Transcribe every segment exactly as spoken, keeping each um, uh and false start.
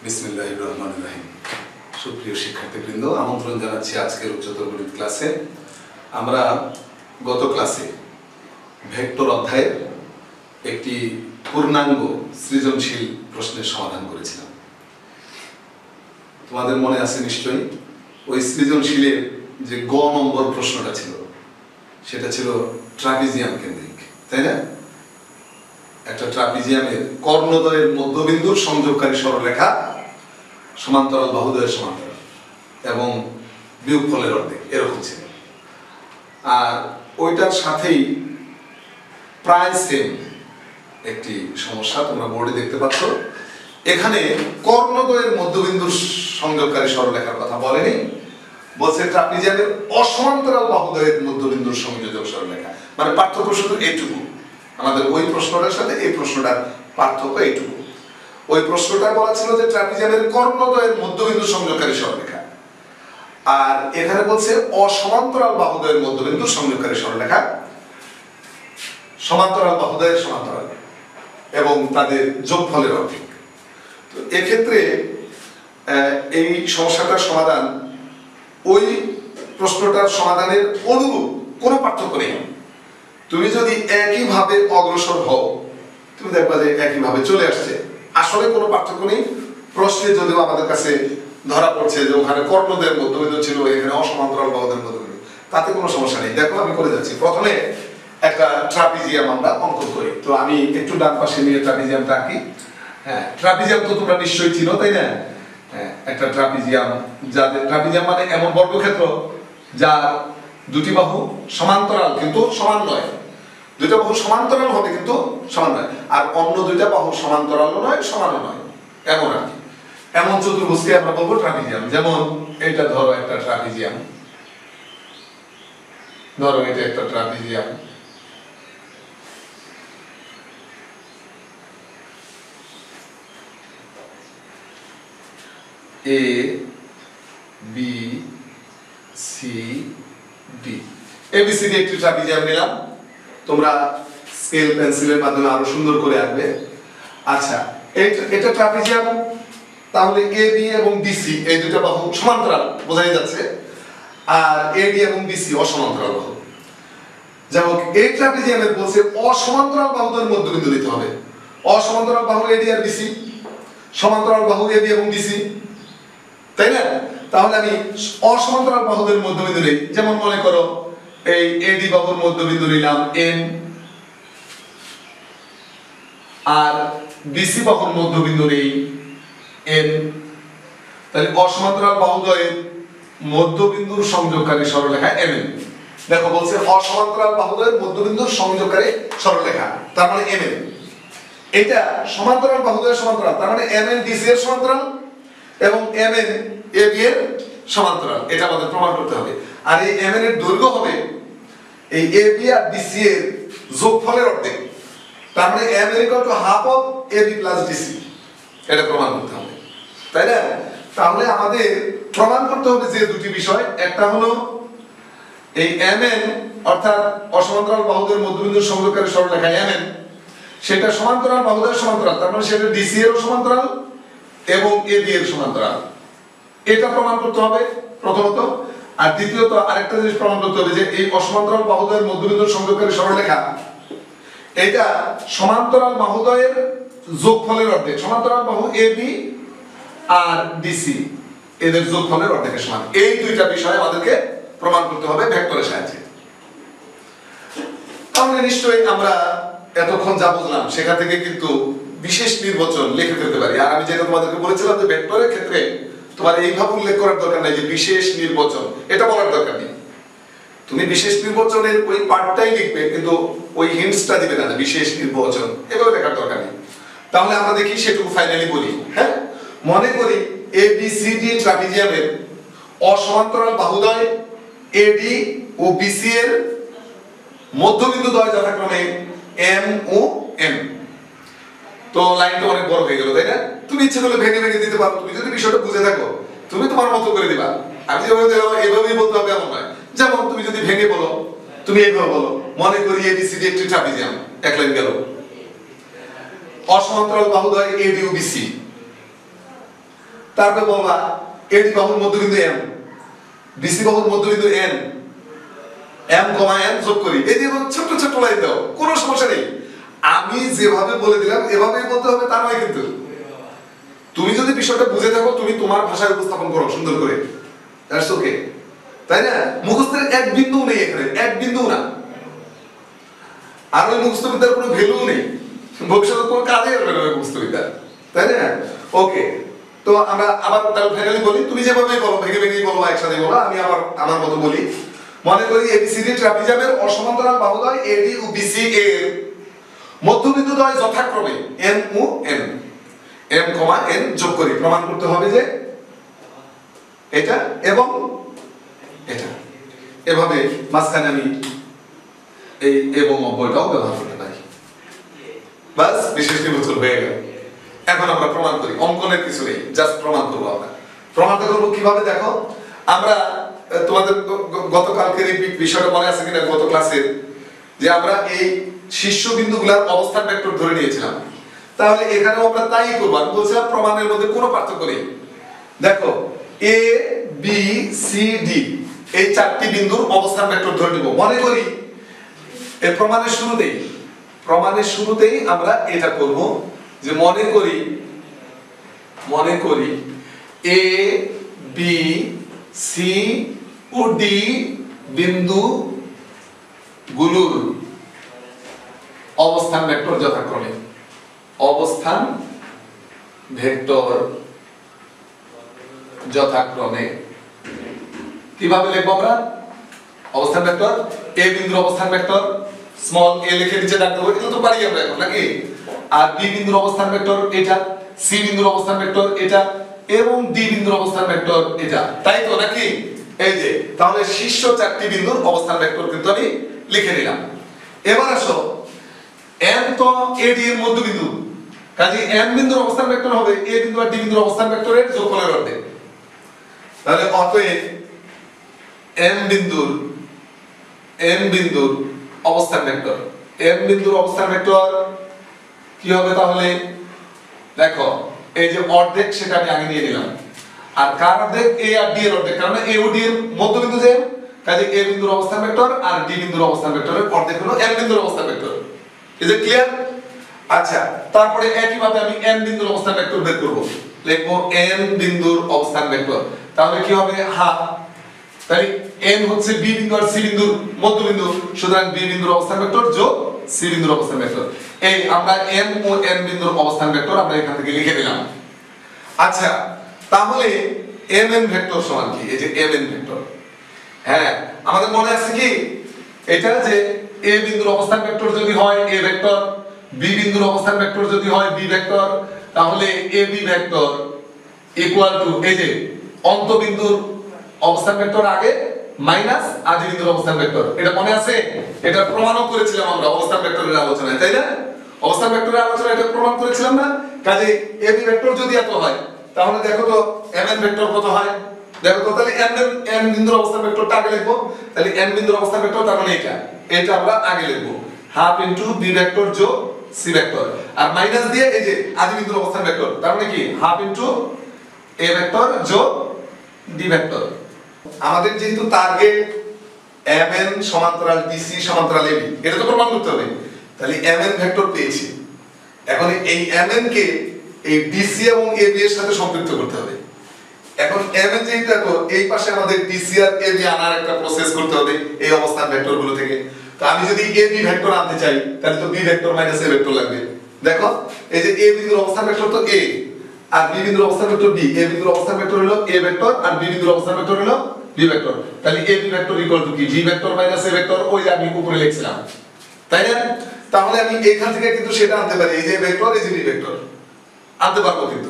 বিসমিল্লাহির রহমানির রহিম। সুপ্রিয় শিক্ষার্থীবৃন্দ, আমন্ত্রণ জানাচ্ছি আজকের উচ্চতর গণিত ক্লাসে। আমরা গত ক্লাসে ভেক্টর অধ্যায়ের একটি পূর্ণাঙ্গ সৃজনশীল প্রশ্নের সমাধান করেছিলাম। তোমাদের মনে আছে নিশ্চয়ই, ওই সৃজনশীলের যে গ নম্বর প্রশ্নটা ছিল সেটা ছিল ট্রাপিজিয়াম কেন্দ্রিক, তাই না? একটা ট্রাপিজিয়ামের কর্ণদ্বয়ের মধ্যবিন্দুর সংযোগকারী সরলরেখা সমান্তরাল বাহুদ্বয়ের সমান্তরাল এবং বিয়োগফলের অর্ধেক, এরকম ছিল। আর ওইটার সাথেই প্রায় সেম একটি সমস্যা তোমরা বোর্ডে দেখতে পাচ্ছ। এখানে কর্ণদ্বয়ের মধ্যবিন্দুর সংযোগকারী সরলরেখার কথা বলেনি, বলছে ট্রাপিজিয়ামের অসমান্তরাল বাহুদ্বয়ের মধ্যবিন্দুর সংযোজক সরলরেখা। মানে পার্থক্য শুধু এইটুকু, আমাদের ওই প্রশ্নটার সাথে এই প্রশ্নটার পার্থক্য এইটুকু। ওই প্রশ্নটা বলা ছিল যে ট্রাপিজিয়ামের কর্ণদ্বয়ের মধ্যবিন্দু সংযোগকারী সরলরেখা, আর এখানে বলছে অসমান্তরাল বাহুদ্বয়ের মধ্যবিন্দু সংযোগকারী সরলরেখা সমান্তরাল বাহুদ্বয়ের সমান্তরাল এবং তাদের যোগফলের অর্ধেক। তো এক্ষেত্রে এই সমস্যাটার সমাধান ওই প্রশ্নটার সমাধানের অনুরূপ, কোনো পার্থক্য নেই। তুমি যদি একইভাবে অগ্রসর হও তুমি দেখবা যে একইভাবে চলে আসছে, আসলে কোনো পার্থক্য নেই। প্রশ্নে যদিও আমাদের কাছে ধরা পড়ছে যে ওখানে কর্ণদ্বয়ের মধ্যবিন্দু ছিল, এখানে অসমান্তরাল বাহুদ্বয়ের মধ্যবিন্দু, তাতে কোনো সমস্যা নেই। দেখো আমি করে যাচ্ছি। প্রথমে একটা ট্রাপিজিয়াম আমরা অঙ্কন করি। তো আমি একটু ডান পাশে নিয়ে ট্রাপিজিয়ামটা আঁকি। হ্যাঁ, ট্রাপিজিয়াম তো তোমরা নিশ্চয়ই ছিল, তাই না? হ্যাঁ, একটা ট্রাপিজিয়াম, যাদের ট্রাপিজিয়াম মানে এমন বর্গক্ষেত্র যার দুটি বাহু সমান্তরাল কিন্তু সমান নয়। দুইটা বাহু সমান্তরাল হবে কিন্তু সমান নয়, আর অন্য দুইটা বাহু সমান্তরালও নয় সমানও নয়, এমন আর কি। এমন চতুর্ভুজকে আমরা বলবো ট্রাপিজিয়াম। যেমন এটা ধরো একটা ট্রাপিজিয়াম, ধরো এটা একটা trapezium. A B C D, A B C D একটি ট্রাপিজিয়াম নিলাম। তোমরা স্কেল পেন্সিলের মাধ্যমে আরো সুন্দর করে আঁকবে। আচ্ছা, এটা ট্রাপিজিয়াম, তাহলে এ বি এবং বিসি এই দুটো বাহু সমান্তরাল বোঝাই যাচ্ছে, আর এ ডি এবং বিসি অসমান্তরাল বাহু। যেমন এই ট্রাপিজিয়ামের বলছে অসমান্তরাল বাহুদের মধ্যবিন্দু নিতে হবে। অসমান্তরাল বাহু এ ডি আর বিসি, সমান্তরাল বাহু এ বি এবং বিসি, তাই না? তাহলে আমি অসমান্তরাল বাহুদের মধ্যবিন্দু নেই। যেমন মনে করো এই এডি বাহুর মধ্যবিন্দু নিলাম এন, আর বিসি বাহুর মধ্যবিন্দু নেই এন। তাহলে অসমান্তরাল বাহুদ্বয়ের মধ্যবিন্দুর সংযোগকারী সরলরেখা এম এন। দেখো বলছে অসমান্তরাল বাহুদ্বয়ের মধ্যবিন্দুর সংযোগকারী সরলরেখা, তার মানে এম এন। এটা সমান্তরাল বাহুদ্বয়ের সমান্তরাল, তার মানে এম এন ডিসি এর সমান্তরাল এবং এম এন এ বি এর সমান্তরাল। এটা আমাদের প্রমাণ করতে হবে। আর এই এম এন এর দৈর্ঘ্য হবে এই এ বি আর বিসি এর যোগফলের অর্ধেক, তার মানে M N equal to half of A B plus DC. এটা প্রমাণ করতে হবে, তাই না? তাহলে আমাদের প্রমাণ করতে হবে যে দুটি বিষয়, একটা হলো এই এম এন অর্থাৎ অসমান্তরাল বাহুদের মধ্যবিন্দুর সংযোগকারী সরলরেখা এম এন, সেটা সমান্তরাল বাহুদের সমান্তরাল, তার মানে সেটা ডিসি এর সমান্তরাল এবং এ বি এর সমান্তরাল। এটা প্রমাণ করতে হবে প্রথমত। আর দ্বিতীয়ত আরেকটা জিনিস প্রমাণ করতে হবে যে এই অসমান্তরাল বাহুদ্বয়ের মধ্যবিন্দুর সংযোগকারী সরলরেখা এটা সমান্তরাল বাহুদ্বয়ের যোগফলের অর্ধেক। সমান্তরাল বাহু এ বি আর ডিসি এদের যোগফলের অর্ধেকের সমান। এই দুইটা বিষয় আমাদেরকে প্রমাণ করতে হবে ভেক্টরের সাহায্যে। তাহলে নিশ্চয়ই আমরা এতক্ষণ যা বুঝলাম সেখান থেকে কিন্তু বিশেষ নির্বাচন লিখে ফেলতে পারি। আর আমি যেটা তোমাদেরকে বলেছিলাম যে ভেক্টরের ক্ষেত্রে তোমার এইভাবে উল্লেখ করার দরকার নাই যে বিশেষ নির্বাচন, এটা বলার দরকার নেই। তুমি বিশেষ নির্বাচনের ওই পার্টটাই লিখবে, কিন্তু ওই হিন্টসটা দিবে না বিশেষ নির্বাচন, এভাবে লেখার দরকার নেই। তাহলে আমরা দেখি সেটুকু ফাইনালি বলি। হ্যাঁ, মনে করি এ বি সি ডি ট্রাপিজিয়ামের অসমান্তরাল বাহুদ্বয় এডি ও বিসি এর মধ্যবিন্দু দ্বয় যথাক্রমে এম ও এন। তো লাইনটা অনেক বড় হয়ে গেল, তাই না? তুমি ইচ্ছে করলে ভেঙে ভেঙে দিতে পারো, তুমি যদি বিষয়টা বুঝে থাকো তুমি তোমার মতো করে দিবা। আমি যেভাবে দিলাম এইভাবেই বলতে হবে এমন নয়। যেমন তুমি যদি ভেঙে বলো, তুমি এইভাবে বলো, মনে করি এ বি সি ডি একটি ট্রাপিজিয়াম, এক লাইন গেল। অসমান্তরাল বাহুদ্বয় এডি ও বিসি তারপরে বলবা এডি বাহুর মধ্যবিন্দু এম, বিসি বাহুর মধ্যবিন্দু এন, এম কমা এন যোগ করি। এই যে ছোট ছোট লাইন দাও, কোনো সমস্যা নেই। আমি যেভাবে বলে দিলাম এভাবেই বলতে হবে তা নয় কিন্তু। তুমি যদি বিষয়টা বুঝে থাকো তুমি তোমার ভাষায় উপস্থাপন করো সুন্দর করে, দ্যাটস ওকে, তাই না? মুখস্থের এক বিন্দু নেই এখানে, এক বিন্দু না। আর ওই মুখস্থ বিদ্যার কোনো ভ্যালু নেই, ভবিষ্যতে কোনো কাজে আসবে না মুখস্থ বিদ্যা, তাই না? ওকে, তো আমরা আবার তাহলে ফাইনালি বলি, তুমি যেভাবে বলো ভেঙে ভেঙে বলো একসাথে বলো, আমি আবার আমার মতো বলি। মনে করি এবিসিডি ট্রাপিজামের অসমান্তরাল বাহুদ্বয় এডি ও বিসি এর মধ্যবিন্দু দ্বয় যথাক্রমে এম ও এন, এম কমা এন যোগ করি। প্রমাণ করতে হবে যে এটা এবং এটা, এভাবে মাঝখানে আমি এই এবং অব্যয়টাও ব্যবহার করতে পারি। বাস বিশেষ নির্বাচন হয়ে গেল। এখন আমরা প্রমাণ করি, অঙ্কনের কিছু নেই, জাস্ট প্রমাণ করবো। আমরা প্রমাণটা করবো কিভাবে দেখো, আমরা তোমাদের গতকালকের এই বিষয়টা মনে আছে কিনা গত ক্লাসের, যে আমরা এই শীর্ষবিন্দুগুলোর অবস্থান ভেক্টর ধরে নিয়েছিলাম। তাহলে এখানেও আমরা তাই করব। আমি বলছিলাম প্রমাণের মধ্যে কোনো পার্থক্য নেই। দেখো এ বি সি ডি এই চারটি বিন্দুর অবস্থান ভেক্টর ধরে নিব। মনে করি এই প্রমাণের শুরুতেই প্রমাণের শুরুতেই আমরা এটা করব, যে মনে করি মনে করি এ বি সি ও ডি বিন্দু গুলোর অবস্থান ভেক্টর যথাক্রমে অবস্থান ভেক্টর যথাক্রমে কিভাবে লিখব আমরা? অবস্থান ভেক্টর এ বিন্দুর অবস্থান ভেক্টর স্মল এ লিখে নিচে ডাক দেবো, এটা তো পারি আমরা এখন নাকি? আর বি বিন্দুর অবস্থান ভেক্টর এটা, সি বিন্দুর অবস্থান ভেক্টর এটা, এবং ডি বিন্দুর অবস্থান ভেক্টর এটা, তাই তো নাকি? এই যে তাহলে শীর্ষ চারটি বিন্দুর অবস্থান ভেক্টর কিন্তু আমি লিখে নিলাম। এবার আসো এম তো এডি এর মধ্যবিন্দু, কাজে এম বিন্দুর অবস্থান ভেক্টর হবে এ বিন্দু আর ডি বিন্দুর অবস্থান ভেক্টরের যোগফলের অর্ধেক। তাহলে অতএব এম বিন্দুর এম বিন্দুর অবস্থান ভেক্টর এম বিন্দুর অবস্থান ভেক্টর কি হবে? তাহলে দেখো এই যে অর্ধেক সেটা আমি আগে নিয়ে নিলাম, আর কার অর্ধেক? এ আর ডি এর অর্ধেক, কারণ এ ও ডি এর মধ্যবিন্দু যে, কাজে এ বিন্দুর অবস্থান ভেক্টর আর ডি বিন্দুর অবস্থান ভেক্টরের অর্ধেক হলো এম বিন্দুর অবস্থান ভেক্টর। Is it clear? আচ্ছা, তারপরে একই ভাবে আমি এন বিন্দুর অবস্থান ভেক্টর বের করব। লিখব এন বিন্দুর অবস্থান ভেক্টর, তাহলে কি হবে? হাফ। তাই এন হচ্ছে বি বিন্দু আর সি বিন্দুর মধ্যবিন্দু, সুতরাং বি বিন্দুর অবস্থান ভেক্টর যোগ সি বিন্দুর অবস্থান ভেক্টর। এই আমরা এম ও এন বিন্দুর অবস্থান ভেক্টর আমরা এখান থেকে লিখে দিলাম। আচ্ছা, তাহলে এম এন ভেক্টর সমান কি? এই যে এম এন ভেক্টর, হ্যাঁ আমাদের মনে আছে কি এটা, যে এ বিন্দুর অবস্থান ভেক্টর যদি হয় এ ভেক্টর, বি বিন্দুর অবস্থান ভেক্টর যদি হয় বি ভেক্টর, তাহলে A B vector equal to এই যে অন্তবিন্দুর অবস্থান ভেক্টর আগে মাইনাস আদি বিন্দুর অবস্থান ভেক্টর। এটা মনে আছে? এটা প্রমাণও করেছিলাম আমরা অবস্থান ভেক্টরের আলোচনায়, তাই না? অবস্থান ভেক্টরের আলোচনায় এটা প্রমাণ করেছিলাম না? কাজে এ বি ভেক্টর যদি এত হয় তাহলে দেখো তো এম এন ভেক্টর কত হয়? দেখো তো, তাহলে এন এন বিন্দুর অবস্থান ভেক্টরটা আগে লিখবো। তাহলে এন বিন্দুর অবস্থান ভেক্টর তার মানে এটা এটা আমরা আগে লিখবো, হাফ ইনটু বি ভেক্টর যোগ সি ভেক্টর, আর মাইনাস দিয়ে এই যে আদি বিন্দুর অবস্থান ভেক্টর, তার মানে কি হাফ ইনটু এ ভেক্টর যোগ ডি ভেক্টর। আমাদের যেহেতু টার্গেট এম এন সমান্তরাল ডিসি সমান্তরাল এবি, এটা তো প্রমাণ করতে হবে। তাহলে এম এন ভেক্টর পেয়েছি, এখন এই এম এন কে এই ডিসি এবং এবি এর সাথে সম্পৃক্ত করতে হবে। এখন এম এন যেটা তো এই পাশে আমাদের ডিসি আর এবি আনার একটা প্রসেস করতে হবে এই অবস্থান ভেক্টরগুলো থেকে। তো আমি যদি এবি ভেক্টর আনতে চাই তাহলে তো B vector minus A vector লাগবে। দেখো এই যে এ বিন্দুর অবস্থান ভেক্টর তো এ, আর বি বিন্দুর অবস্থান ভেক্টর বি। এ বিন্দুর অবস্থান ভেক্টর হলো এ ভেক্টর আর বি বিন্দুর অবস্থান ভেক্টর হলো বি ভেক্টর। তাহলে A B vector equal to কি? B vector minus A vector, ওই যে আমি উপরে লিখছিলাম, তাই না? তাহলে আমি এখান থেকে কিন্তু সেটা আনতে পারি, এই যে ভেক্টর এই যে বি ভেক্টর আনতে পারবো। কিন্তু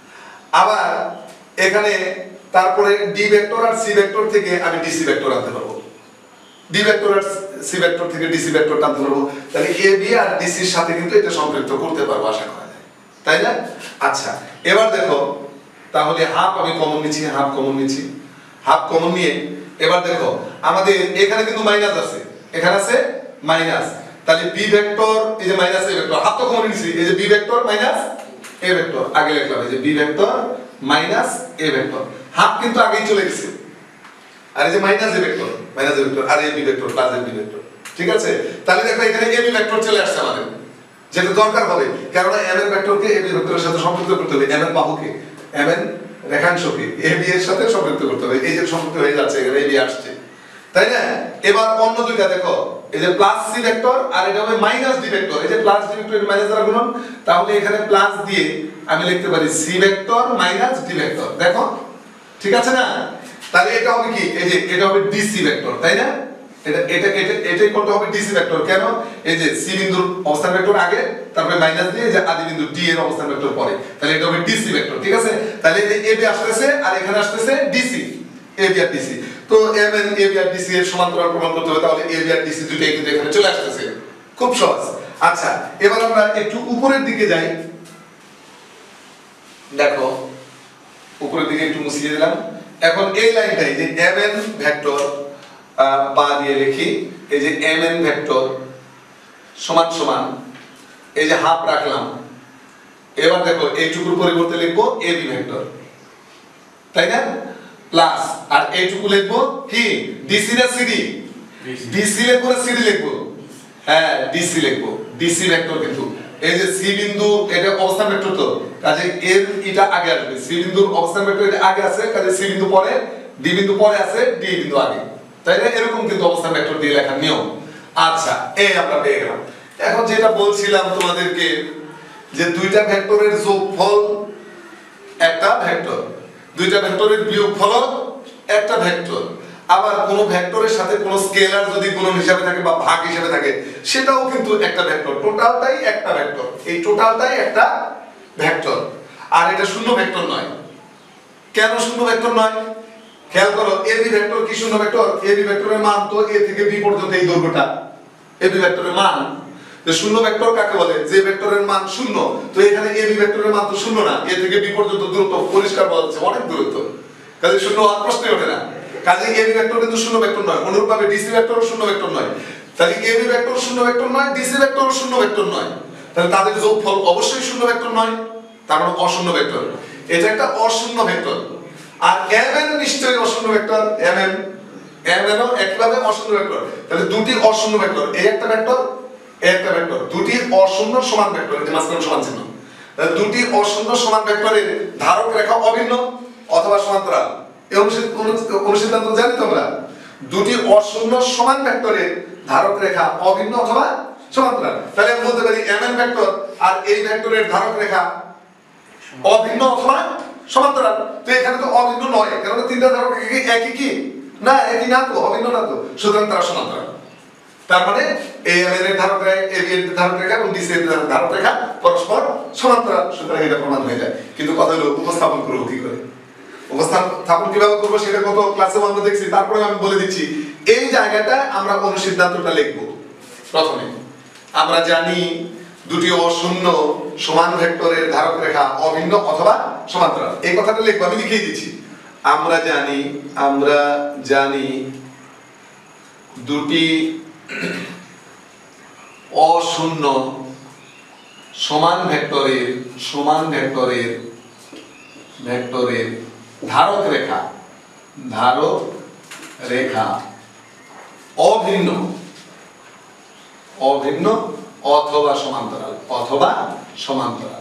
আবার এখানে তারপরে ডি ভেক্টর আর সি ভেক্টর থেকে আমি ডিসি ভেক্টর আনতে পারবো, ডি ভেক্টর আর সি ভেক্টর থেকে ডিসি ভেক্টর আনতে পারবো। তাহলে এ বি আর ডিসি এর সাথে কিন্তু এটা সম্পৃক্ত করতে পারবো আশা করা যায়, তাই না? আচ্ছা, এবার দেখো তাহলে হাফ আমি কমন নিচ্ছি, হাফ কমন নিচ্ছি, হাফ কমন নিয়ে এবার দেখো আমাদের এখানে কিন্তু মাইনাস আছে, এখানে আছে মাইনাস। তাহলে বি ভেক্টর এই যে মাইনাস এ ভেক্টর, হাফ তো কমন নিচ্ছি, এই যে B vector minus A vector আগে লিখলাম, এই যে B vector minus A vector, half কিন্তু আগেই চলে গেছে, আর এই যে minus A vector, minus A vector আর A B vector plus A B vector, ঠিক আছে? তাহলে দেখো এখানে এ বি ভেক্টর চলে আসছে আমাদের, যেটা দরকার হবে, কারণ এম এন ভেক্টরকে এ বি ভেক্টরের সাথে সম্পর্কিত করতে হবে, এম এন বাহুকে, এম এন রেখাংশকে এ বি এর সাথে সম্পর্কিত করতে হবে। এই যে সম্পর্ক হয়ে যাচ্ছে, এখানে এ বি আসছে, তাই না? এবার অন্য দুইটা দেখো, এই যে প্লাস সি ভেক্টর আর এটা হবে মাইনাস ডি ভেক্টর, এই যে প্লাস ডি ভেক্টর এর মাইনাস দ্বারা গুণন, তাহলে এখানে প্লাস দিয়ে আমি লিখতে পারি C vector minus D vector, দেখো ঠিক আছে না? তাহলে এটা হবে কি, এই যে এটা হবে ডিসি ভেক্টর, তাই না? এটা এটা এটা এটাই কোনটা হবে ডিসি ভেক্টর, কেন? এই যে সি বিন্দুর অবস্থান ভেক্টর আগে, তারপরে মাইনাস দিয়ে যে আদি বিন্দু ডি এর অবস্থান ভেক্টর পরে, তাহলে এটা হবে ডিসি ভেক্টর, ঠিক আছে? তাহলে এই যে এ বি আসতেছে আর এখানে আসতেছে ডিসি, এ বি আর ডিসি, তো এম এন এ বি আর ডিসি এর সমান্তরাল প্রমাণ করতে হবে, তাহলে এ বি আর ডিসি দুটোই কিন্তু এখানে চলে আসতেছে, খুব সহজ। আচ্ছা, এবার আমরা একটু উপরের দিকে যাই, দেখো উপরের দিকে একটু মুছিয়ে দিলাম। এখন এই লাইনটাই যে এম এন ভেক্টর বা দিয়ে লিখি, এই যে এম এন ভেক্টর সমান সমান এই যে হাফ রাখলাম, এবার দেখো এইটুকুর পরিবর্তে লিখবো এ বি ভেক্টর, তাই না? প্লাস আর এইটুকু লিখবো কি ডিসি না সিডি, ডিসি লিখবো না সিডি লিখবো, হ্যাঁ ডিসি লিখবো, ডিসি ভেক্টর। কিন্তু এই যে সি বিন্দু এটা অবস্থান ভেক্টর, তো কাজে এর এটা আগে আসবে, সি বিন্দুর অবস্থান ভেক্টর এটা আগে আছে, কাজে সি বিন্দু পরে, ডি বিন্দু পরে আছে, ডি বিন্দু আগে, তাই না? এরকম কিন্তু অবস্থান ভেক্টর দিয়ে লেখার নিয়ম। আচ্ছা, এই আমরা পেয়ে গেলাম। এখন যেটা বলছিলাম তোমাদেরকে যে দুইটা ভেক্টরের যোগফল একটা ভেক্টর, দুইটা ভেক্টরের বিয়োগফল একটা ভেক্টর, আবার কোন ভেক্টরের সাথে কোন স্কেলার যদি গুণন হিসাবে থাকে বা ভাগ হিসাবে থাকে, সেটাও কিন্তু একটা ভেক্টর, টোটালটাই একটা ভেক্টর, এই টোটালটাই একটা ভেক্টর। আর এটা শূন্য ভেক্টর নয়। কেন শূন্য ভেক্টর নয়? খেয়াল করো, এ বি ভেক্টর কি শূন্য ভেক্টর? এ বি ভেক্টরের মান তো এ থেকে বি পর্যন্ত এই দৈর্ঘ্যটা, এ বি ভেক্টরের মান। যে শূন্য ভেক্টর কাকে বলে? যে ভেক্টরের মান শূন্য, তো এখানে এ বি ভেক্টরের মান তো শূন্য না, এ থেকে বি পর্যন্ত দূরত্ব পরিষ্কার বলা যাচ্ছে অনেক দূরত্ব, কাজে শূন্য হওয়ার প্রশ্নই ওঠে না। কাজে এ বি ভেক্টর কিন্তু শূন্য ভেক্টর নয়, অনুরূপভাবে ডিসি ভেক্টরও শূন্য ভেক্টর নয়। তাহলে এ বি ভেক্টর শূন্য ভেক্টর নয়, ডিসি ভেক্টরও শূন্য ভেক্টর নয়, তাহলে তাদের যোগফল অবশ্যই শূন্য ভেক্টর নয়, তার মানে অশূন্য ভেক্টর। এটা একটা অশূন্য ভেক্টর। আর এম এন নিশ্চয়ই অশূন্য vector, M N M N ও একইভাবে অশূন্য ভেক্টর। তাহলে দুটি অশূন্য ভেক্টর, এই একটা ভেক্টর, এই একটা ভেক্টর, দুটি অশূন্য সমান ভেক্টর, এই মাঝখানে সমান চিহ্ন। তাহলে দুটি অশূন্য সমান ভেক্টরের ধারক রেখা অভিন্ন অথবা সমান্তরাল। এই অনুসিদ্ধান্ত জানি তোমরা, দুটি অশূন্য সমান ভেক্টরের ধারক রেখা অভিন্ন অথবা সমান্তরাল। তাহলে আমি বলতে পারি এম এন ভেক্টর আর এই ভেক্টরের ধারক রেখা অভিন্ন অথবা সমান্তরাল। তো এখানে তো অভিন্ন নয়, কারণ তিনটা ধারক রেখা কি একই কি না? একই না, তো অভিন্ন না, তো সুতরাং তারা সমান্তরাল। তার মানে এ এম এর ধারক রেখা, এ বি এর ধারক রেখা এবং ডিসি এর ধারক রেখা পরস্পর সমান্তরাল, সুতরাং এটা প্রমাণ হয়ে যায়। কিন্তু কথা হলো উপস্থাপন করব কি করে? উপস্থাপন কিভাবে করবো সেটা কত ক্লাসে আমরা দেখছি, তারপরে আমি বলে দিচ্ছি। এই জায়গাটা আমরা অনুসিদ্ধান্তটা লিখব। প্রথমে আমরা জানি দুটি অশূন্য সমান ভেক্টরের ধারক রেখা অভিন্ন অথবা সমান্তরাল, এই কথাটা লিখবো, আমি লিখেই দিচ্ছি। আমরা জানি আমরা জানি দুটি অশূন্য সমান ভেক্টরের সমান ভেক্টরের ভেক্টরের ধারক রেখা ধারক রেখা অভিন্ন অভিন্ন অথবা সমান্তরাল অথবা সমান্তরাল।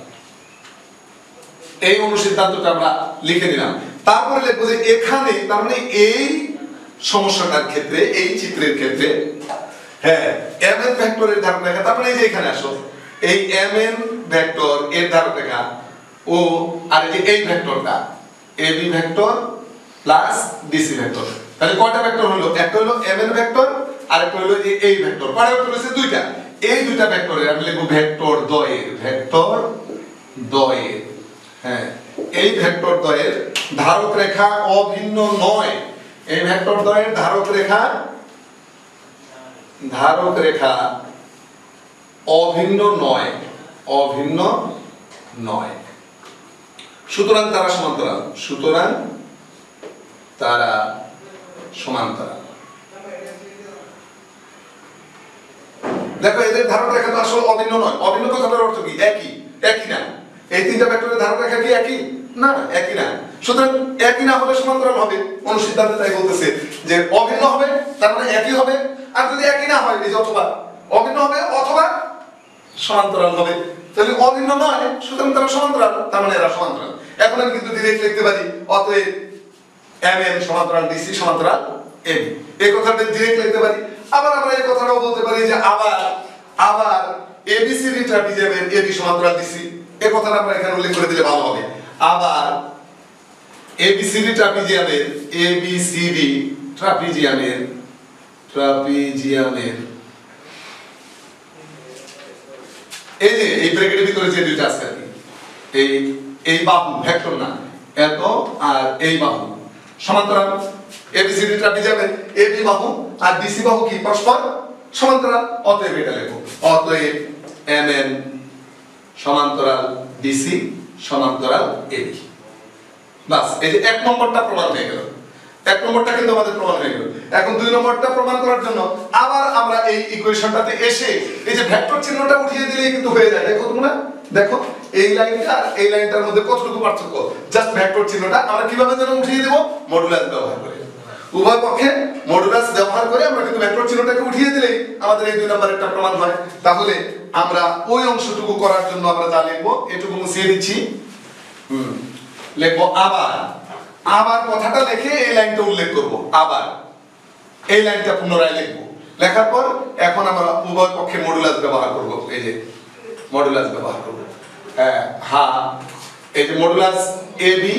এই অনুসিদ্ধান্তটা আমরা লিখে দিলাম। তারপরে লিখবো যে এখানে, তার মানে এই সমস্যাটার ক্ষেত্রে, এই চিত্রের ক্ষেত্রে, হ্যাঁ এম এন ভেক্টরের ধারক রেখা, তার মানে এই যে এখানে আসো, এই এম এন ভেক্টর এর ধারক রেখা ও আর এই যে এই ভেক্টরটা A B vector plus DC vector. তাহলে কয়টা ভেক্টর হলো? একটা হলো এম এন ভেক্টর আর একটা হলো এই এই ভেক্টর। কয়টা ভেক্টর হইছে? দুইটা। এই দুইটা ভেক্টরের আমি লিখব ভেক্টর দ্বয়ের ভেক্টর দ্বয়ের হ্যাঁ এই ভেক্টর দ্বয়ের ধারক রেখা অভিন্ন নয়। এই ভেক্টর দ্বয়ের ধারক রেখা ধারক রেখা অভিন্ন নয় অভিন্ন নয় সুতরাং তারা সমান্তরাল সুতরাং তারা সমান্তরাল। দেখো এদের ধারক রেখা তো আসলে অভিন্ন নয়। অভিন্ন কথাটার অর্থ কি? একই। একই না, এই তিনটা ভেক্টরের ধারক রেখা কি একই? না একই না। সুতরাং একই না হলে সমান্তরাল হবে, অনুসিদ্ধান্তে তাই বলতেছে যে অভিন্ন হবে তার মানে একই হবে, আর যদি একই না হয় এই যে অথবা অভিন্ন হবে অথবা সমান্তরাল হবে, তাহলে অভিন্ন নয় সুতরাং তারা সমান্তরাল, তার মানে এরা সমান্তরাল। এখন আমি কিন্তু ডিরেক্ট লিখতে পারি অতএব এম এন সমান্তরাল ডিসি সমান্তরাল এবি, এই কথাটা ডিরেক্ট লিখতে পারি। আবার আমরা এই কথাটাও বলতে পারি যে আবার আবার এবিসিডি ট্রাপিজিয়ামের এবি সমান্তরাল ডিসি, এই কথাটা আমরা এখানে উল্লেখ করে দিলে ভালো হবে। আবার এবিসিডি ট্রাপিজিয়ামের এবিসিডি ট্রাপিজিয়ামের ট্রাপিজিয়ামের এই যে এই ব্র্যাকেটের ভিতরে যে দুইটা আছে এই এই বাহু ভেক্টর না এত আর এই বাহু সমান্তরাল, এবিসিডি ট্রাপিজিয়ামের এবি বাহু আর ডিসি বাহু কি পরস্পর সমান্তরাল, অতএব এটা লেখো অতএব এমএন সমান্তরাল ডিসি সমান্তরাল এবি। বাস এই যে এক নম্বরটা প্রমাণ হয়ে গেল, এক নম্বরটা কিন্তু আমাদের প্রমাণ হয়ে গেল। এখন দুই নম্বরটা প্রমাণ করার জন্য আবার আমরা এই ইকুয়েশনটাতে এসে এই যে ভেক্টর চিহ্নটা উঠিয়ে দিলেই কিন্তু হয়ে যায়। দেখো তোমরা দেখো এই লাইনটা আর এই লাইনটার মধ্যে কতটুকু পার্থক্য, জাস্ট ভেক্টর চিহ্নটা আমরা কিভাবে যেন উঠিয়ে দেব, মডুলাস ব্যবহার করে। উভয় পক্ষে মডুলাস ব্যবহার করে আমরা কিন্তু ভেক্টর চিহ্নটাকে উঠিয়ে দিলেই আমাদের এই দুই নম্বরেরটা প্রমাণ হয়। তাহলে আমরা ওই অংশটুকু করার জন্য আমরা যা লিখবো এটুকু মুছিয়ে দিচ্ছি, হুম লিখবো আবার আবার কথাটা লিখে এই লাইনটা উল্লেখ করব, আবার এই লাইনটা পুনরায় লিখব। লেখার পর এখন আমরা উভয় পক্ষে মডুলাস ব্যবহার করব, এই যে মডুলাস ব্যবহার করব। হ্যাঁ হ্যাঁ এই যে modulus AB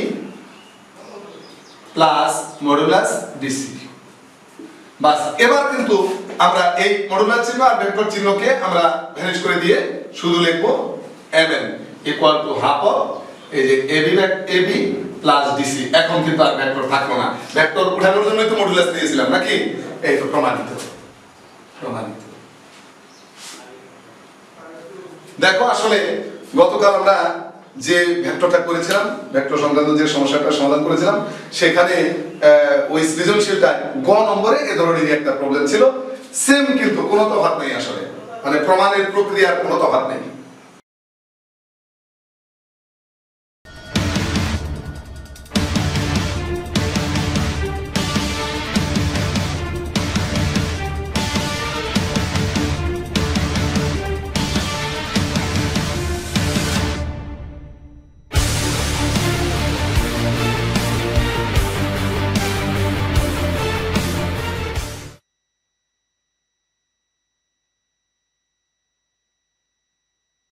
plus modulus DC. বাস এবার কিন্তু আমরা এই মডুলাস চিহ্ন আর ভেক্টর চিহ্নকে আমরা ভ্যানিশ করে দিয়ে শুধু লিখব mn equal to half of এই যে এবি এবি প্লাস ডিসি। এখন কিন্তু আর ভেক্টর থাকলো না, ভেক্টর উঠানোর জন্যই তো মডুলাস দিয়েছিলাম নাকি, এই তো প্রমাণিত প্রমাণিত। দেখো আসলে গতকাল আমরা যে ভেক্টরটা করেছিলাম, ভেক্টর সংক্রান্ত যে সমস্যাটা সমাধান করেছিলাম, সেখানে ওই সৃজনশীলটা গ নম্বরে এ ধরনের একটা প্রবলেম ছিল। সেম কিন্তু কোনো তফাৎ নেই আসলে, মানে প্রমাণের প্রক্রিয়ার কোনো তফাৎ নেই।